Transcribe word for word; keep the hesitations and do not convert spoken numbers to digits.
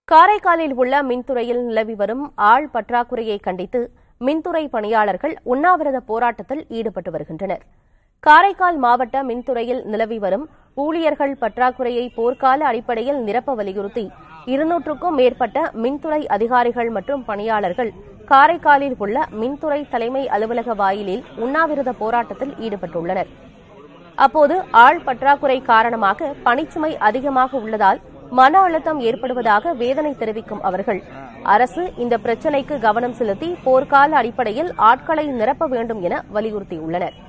காரைக்காலில் உள்ள மின்துறையில் நிலவி வரும் ஆள் பற்றாக்குறையை கண்டித்து மின்துறை பணியாளர்கள் உண்ணாவிரத போராட்டத்தில் ஈடுபட்டு வருகின்றனர். காரைக்கால் மாவட்ட மின்துறையில் நிலவி வரும் ஊழியர்கள் பற்றாக்குறையை போர்க்கால அடிப்படையில் நிரப்ப வலியுறுத்தி இருநூற்றுக்கும் மேற்பட்ட மின்துறை அதிகாரிகள் மற்றும் பணியாளர்கள் காரைக்காலில் உள்ள மின்துறை தலைமை அலுவலக வாயிலில் உண்ணாவிரத போராட்டத்தில் ஈடுபட்டுள்ளனர். அப்போது ஆள் பற்றாக்குறை காரணமாக பணிச்சுமை அதிகமாக உள்ளதால் மன அழுத்தம் ஏற்படுவதாக வேதனை தெரிவிக்கும் அவர்கள் அரசு இந்த பிரச்சினைக்கு கவனம் செலுத்தி போர்க்கால அடிப்படையில் ஆட்களை நிரப்ப வேண்டும் என வலியுறுத்தியுள்ளனர்.